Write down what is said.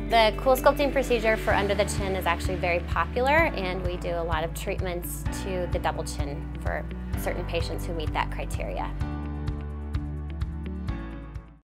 The CoolSculpting procedure for under the chin is actually very popular, and we do a lot of treatments to the double chin for certain patients who meet that criteria.